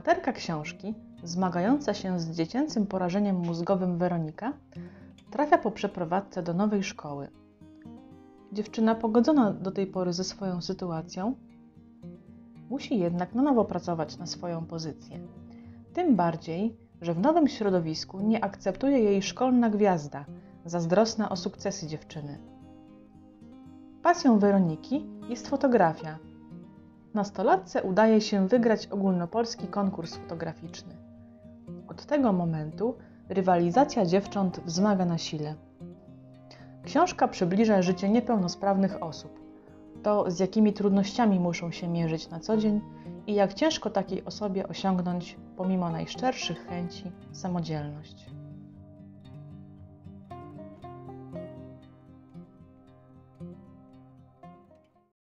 Bohaterka książki, zmagająca się z dziecięcym porażeniem mózgowym Weronika, trafia po przeprowadzce do nowej szkoły. Dziewczyna, pogodzona do tej pory ze swoją sytuacją, musi jednak na nowo pracować na swoją pozycję. Tym bardziej, że w nowym środowisku nie akceptuje jej szkolna gwiazda, zazdrosna o sukcesy dziewczyny. Pasją Weroniki jest fotografia. Nastolatce udaje się wygrać ogólnopolski konkurs fotograficzny. Od tego momentu rywalizacja dziewcząt wzmaga na sile. Książka przybliża życie niepełnosprawnych osób, to z jakimi trudnościami muszą się mierzyć na co dzień i jak ciężko takiej osobie osiągnąć, pomimo najszczerszych chęci, samodzielność.